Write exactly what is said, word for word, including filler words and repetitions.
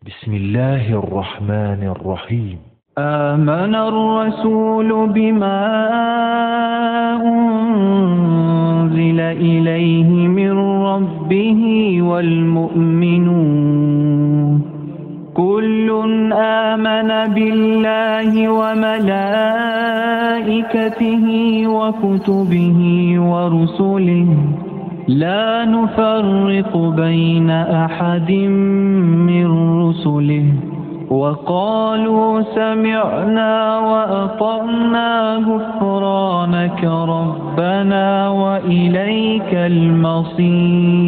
بسم الله الرحمن الرحيم. آمن الرسول بما أنزل إليه من ربه والمؤمنون كل آمن بالله وملائكته وكتبه ورسله لا نفرق بين أحد من رسله وقالوا سمعنا وأطعنا غفرانك ربنا وإليك المصير.